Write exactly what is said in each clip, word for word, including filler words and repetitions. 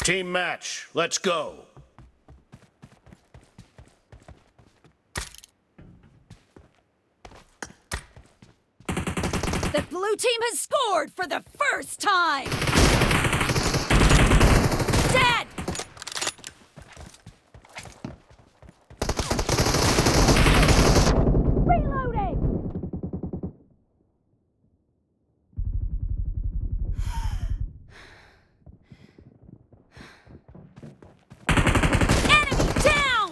Team match, let's go. The blue team has scored for the first time! Dead! Reloading! Enemy down!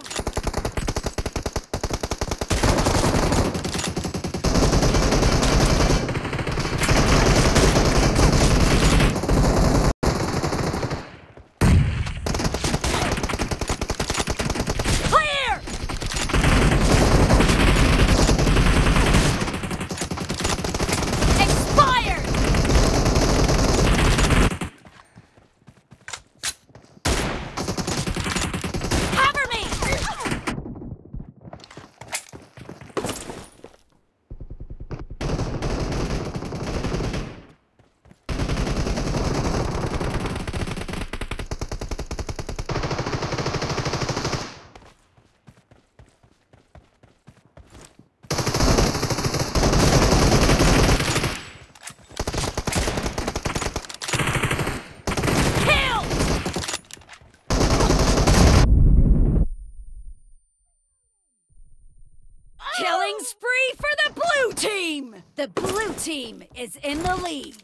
Killing spree for the blue team! The blue team is in the lead.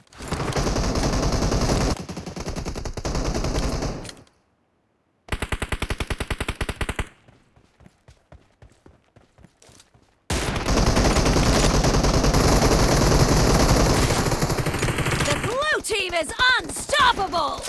The blue team is unstoppable!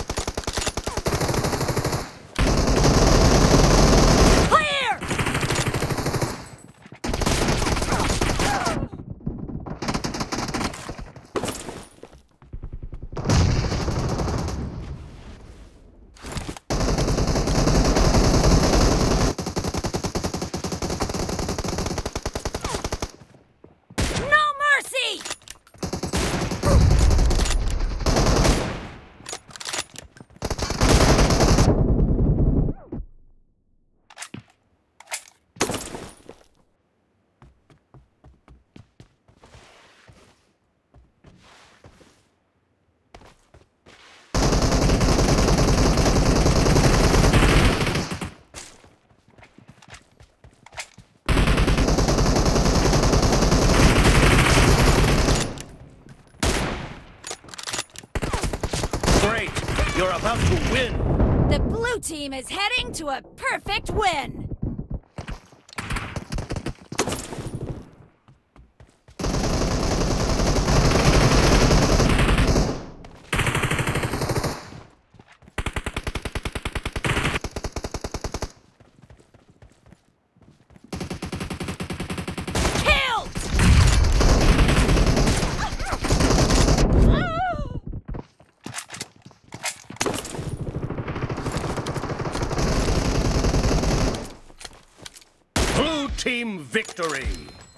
Great! You're about to win! The blue team is heading to a perfect win! Team victory!